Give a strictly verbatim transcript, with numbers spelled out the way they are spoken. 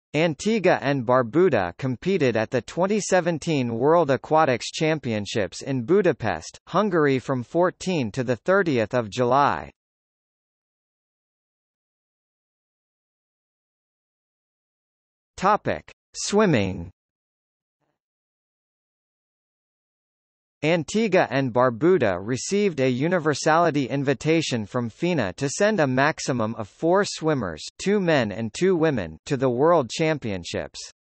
Antigua and Barbuda competed at the twenty seventeen World Aquatics Championships in Budapest, Hungary from the fourteenth to the thirtieth of July. Topic: Swimming. Antigua and Barbuda received a universality invitation from FINA to send a maximum of four swimmers, two men and two women, to the World Championships.